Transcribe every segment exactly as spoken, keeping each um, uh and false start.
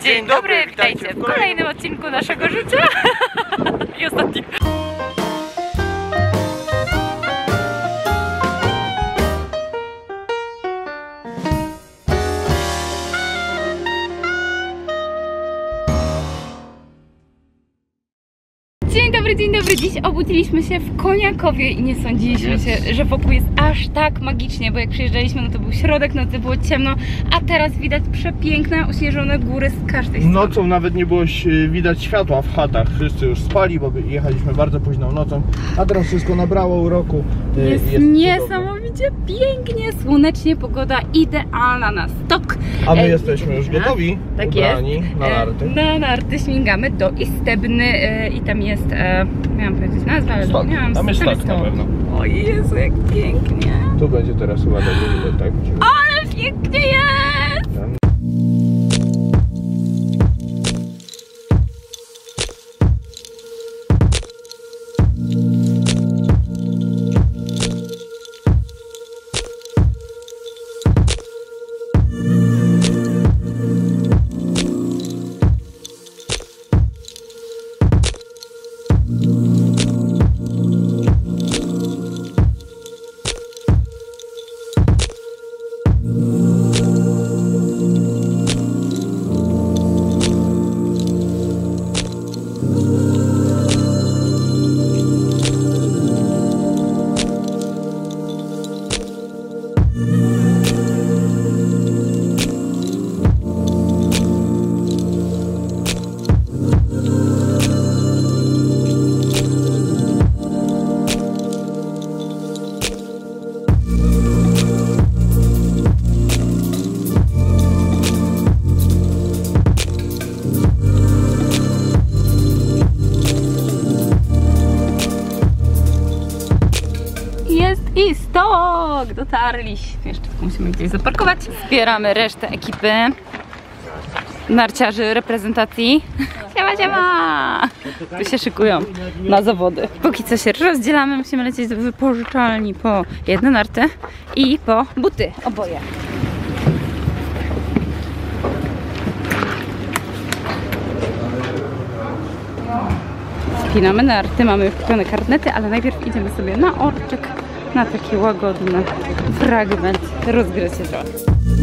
Dzień dobry, witajcie w kolejnym odcinku naszego życia i ostatnim. Dzień dobry, dzień dobry. Dziś obudziliśmy się w Koniakowie i nie sądziliśmy yes. się, że wokół jest aż tak magicznie, bo jak przyjeżdżaliśmy, no to był środek nocy, było ciemno, a teraz widać przepiękne, ośnieżone góry z każdej strony. Nocą nawet nie było widać światła w chatach, wszyscy już spali, bo jechaliśmy bardzo późną nocą, a teraz wszystko nabrało uroku. Jest, jest niesamowicie pięknie, słonecznie, pogoda idealna na stok. A my e, jesteśmy już gotowi, tak ubrani jest. na narty. Na narty śmigamy do Istebny e, i tam jest, e, miałam powiedzieć nazwę, ale stok. miałam Tam jest stok na pewno. O Jezu, jak pięknie. Tu będzie teraz chyba dobrze, tak? Ale pięknie jest! Tam. I stok! Dotarliśmy. Jeszcze tylko musimy gdzieś zaparkować. Zbieramy resztę ekipy narciarzy reprezentacji. Siema, siema! Tu się szykują na zawody. Póki co się rozdzielamy, musimy lecieć do wypożyczalni po jedne narty i po buty, oboje. Spinamy narty, mamy już kupione karnety, ale najpierw idziemy sobie na orczyk, na taki łagodny fragment, rozgryźć się trochę.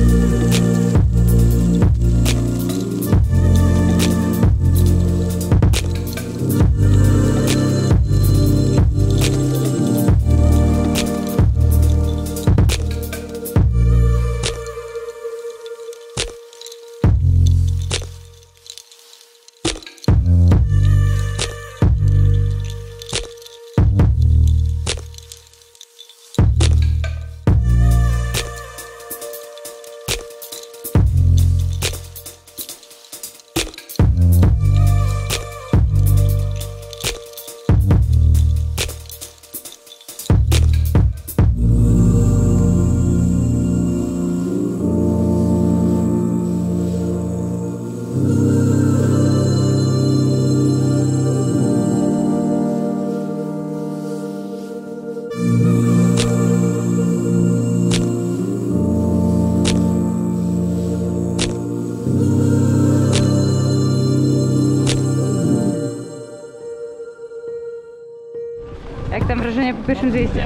Jak tam wrażenie po pierwszym zjeździe?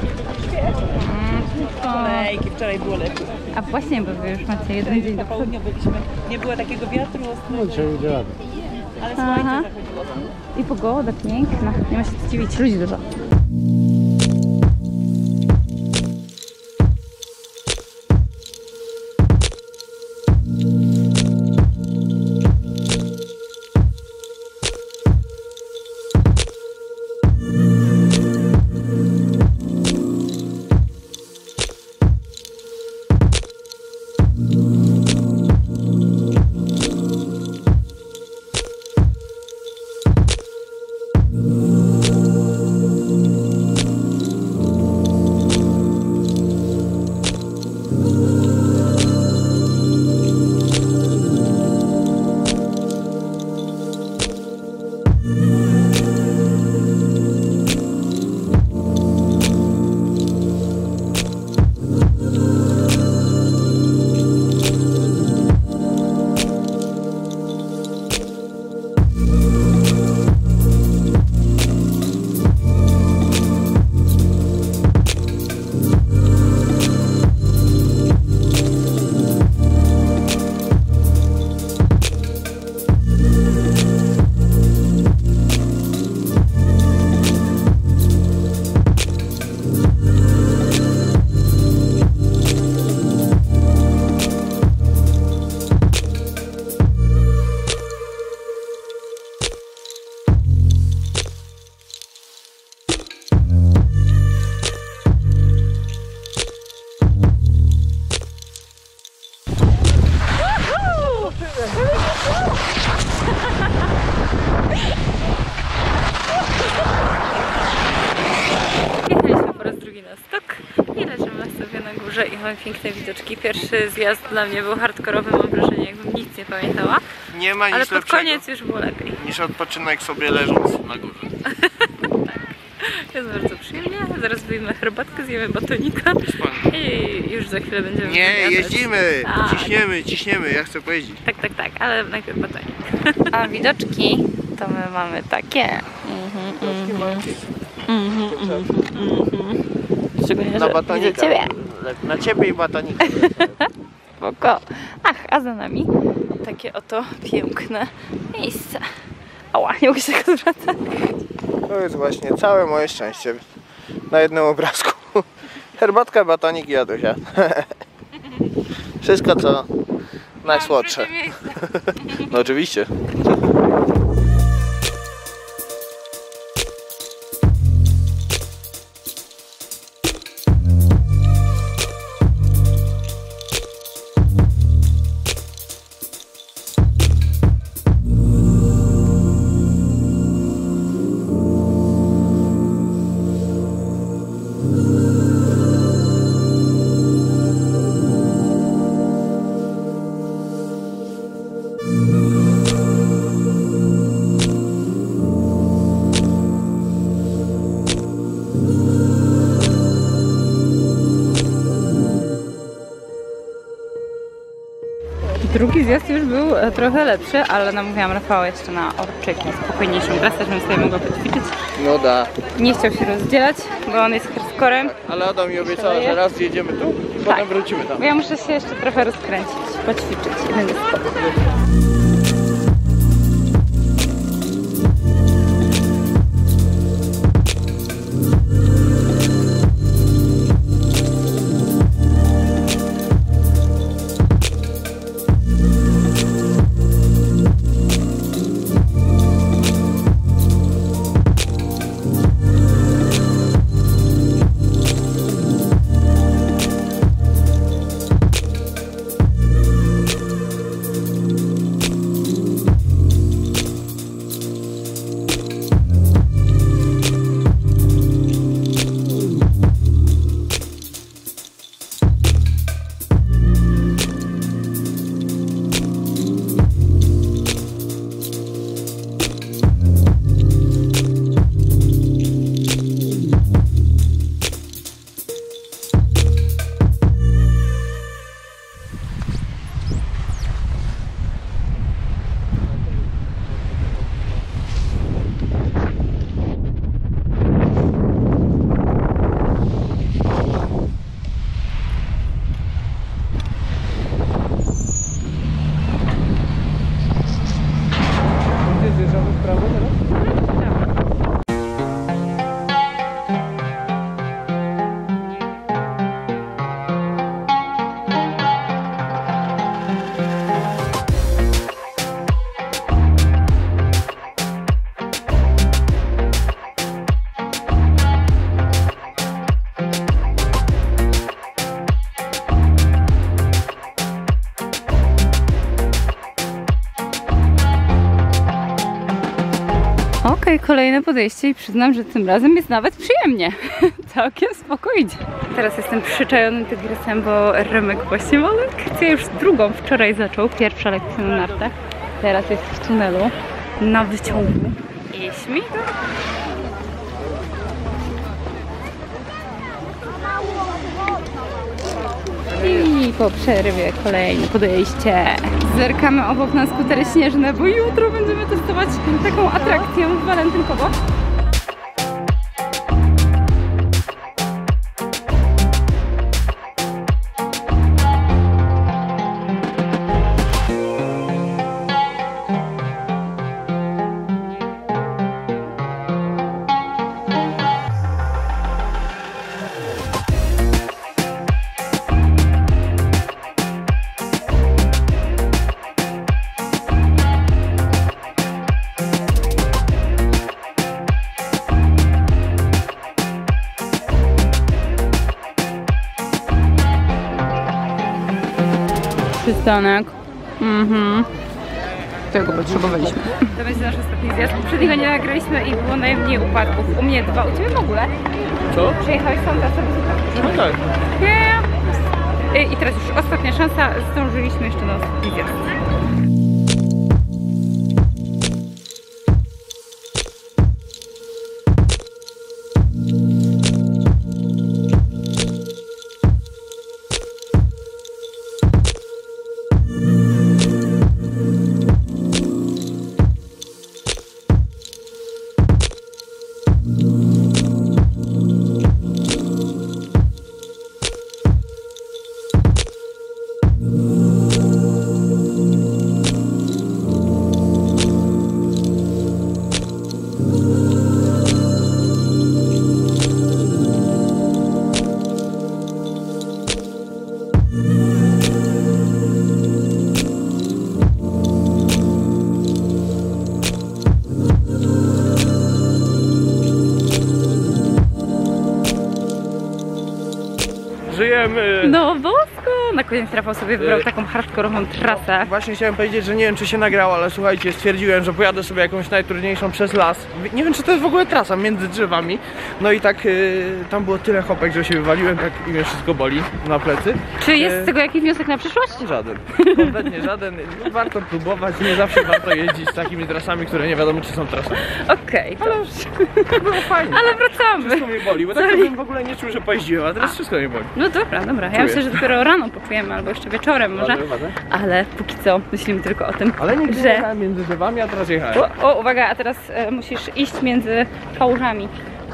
Kolejki, wczoraj było lepiej. A właśnie, bo wy już macie jeden dzień do południa byliśmy, nie było takiego wiatru ostrego, ale słońce zachodziło. I pogoda piękna, nie ma się co dziwić, ludzi dużo. Jechaliśmy po raz drugi na stok i leżymy sobie na górze i mamy piękne widoczki. Pierwszy zjazd dla mnie był hardkorowy, mam wrażenie, jakbym nic nie pamiętała. Nie ma nic Ale pod lepszego koniec już było lepiej. niż odpoczynek sobie leżąc na górze. Jest bardzo przyjemnie. Zaraz wyjmę herbatkę, zjemy batonika i już za chwilę będziemy Nie, wyjadać. jeździmy, Tak. ciśniemy, ciśniemy, ja chcę pojeździć. Tak, tak, tak, ale najpierw batonik. A widoczki to my mamy takie. Mhm, mhm. Mhm, mhm, mhm. Szczególnie, Na że batonika. widzę ciebie. Na ciebie i batonika. Spoko. Ach, a za nami takie oto piękne miejsce. Ała, nie mogę się tego zwracać. To jest właśnie całe moje szczęście na jednym obrazku. Herbatka, batonik i Jadusia. Wszystko co najsłodsze. No oczywiście. Drugi zjazd już był trochę lepszy, ale namówiłam Rafała jeszcze na orczyki, spokojniejszą trasę, żebym sobie mogła poćwiczyć. No da. Nie chciał się rozdzielać, bo on jest hardcorem. Ale Adam mi obiecała, że raz jedziemy tu i Tak. potem wrócimy tam. Bo ja muszę się jeszcze trochę rozkręcić, poćwiczyć i będzie spoko. Okej, kolejne podejście i przyznam, że tym razem jest nawet przyjemnie. Całkiem spoko idzie. Teraz jestem przyczajonym tygrysem, bo Remek właśnie ma lekcję już drugą. Wczoraj zaczął, pierwsza lekcja na nartach. Teraz jest w tunelu, na wyciągu. I śmiga. I po przerwie kolejne podejście. Zerkamy obok na skutery śnieżne, bo jutro będziemy testować taką atrakcję walentynkową. Przystanek. Mhm. którego potrzebowaliśmy. To będzie nasz ostatni zjazd. Poprzedniego nie nagraliśmy i było najmniej upadków. U mnie dwa, u Ciebie w ogóle. Co? Przejechałeś sam trasę bez upadków. No tak. Yeah. I teraz już ostatnia szansa. Zdążyliśmy jeszcze na ostatni zjazd. Żyjemy! No bosko! Na koniec Rafał sobie wybrał taką hardkorową trasę. Właśnie chciałem powiedzieć, że nie wiem, czy się nagrało, ale słuchajcie, stwierdziłem, że pojadę sobie jakąś najtrudniejszą przez las. Nie wiem, czy to jest w ogóle trasa między drzewami. No i tak yy, tam było tyle hopek, że się wywaliłem, tak i mnie wszystko boli na plecy. Czy jest Yy, z tego jakiś wniosek na przyszłość? Żaden. Kompletnie żaden. No, warto próbować, nie zawsze warto jeździć z takimi trasami, które nie wiadomo, czy są trasami. Okej, okay, ale było fajnie. Ale wracamy. Wszystko mnie boli, bo tak to bym w ogóle nie czuł, że pojeździłem, a teraz wszystko mnie boli. No dobra, dobra. Ja Czuję. myślę, że dopiero rano poczujemy, albo jeszcze wieczorem może. Ale póki co myślimy tylko o tym, Ale nigdy że... nie jechałem między drzewami, a teraz jechałem. O, o uwaga, a teraz e, musisz iść między kałużami.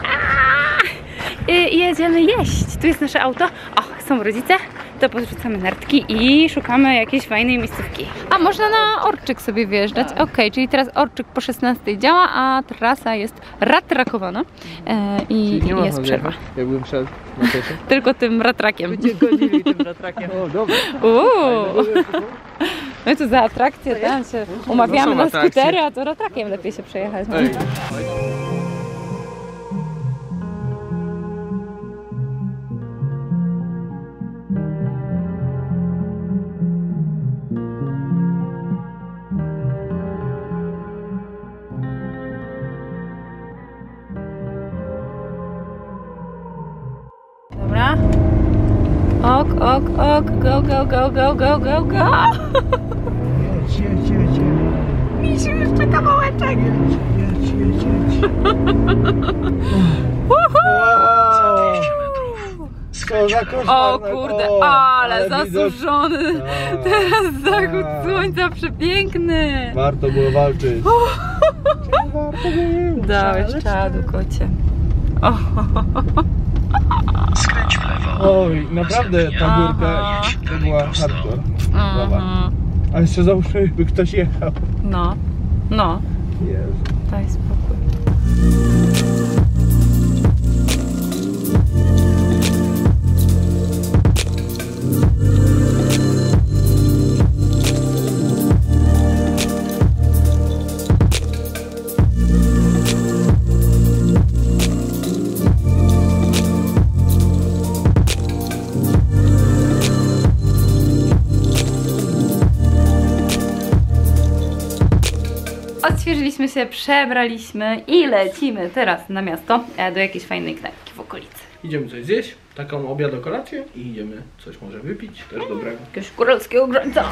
I jedziemy jeść. Tu jest nasze auto. O, są rodzice. To podrzucamy nartki i szukamy jakiejś fajnej miejscówki. A można na Orczyk sobie wjeżdżać. Okej, okay, czyli teraz Orczyk po szesnastej działa, a trasa jest ratrakowana e, i, i jest przerwa. Jakbym szedł na pieszo. Tylko tym ratrakiem. Będzie gonili tym ratrakiem. O, dobra. Uuu. My tu za atrakcję tam się umawiamy na skutery, a to ratrakiem lepiej się przejechać. Ej. Dobra. Ok, ok, ok, go, go, go, go, go, go, go. Jedź, jedź, jedź, jedź. Misiu, jeszcze kawałeczek. Jedź, jedź, jedź. Co za koszmar. O kurde, ale, ale zasuszony. Tak, Teraz zachód tak. słońca przepiękny. Warto było walczyć. Warto było. Dałeś czadu, kocie. O. Skręć w lewo. Oj, naprawdę ta górka Aha. to była hardcore. Aha. A jeszcze załóżmy, by ktoś jechał. No, no, Jezu. daj spokój. Odświeżyliśmy się, przebraliśmy i lecimy teraz na miasto do jakiejś fajnej knajpki w okolicy. Idziemy coś zjeść, taką obiad o kolację i idziemy coś może wypić, też dobrego. Jakiegoś góralskiego grąca.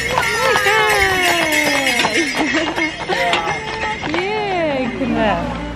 Piękne.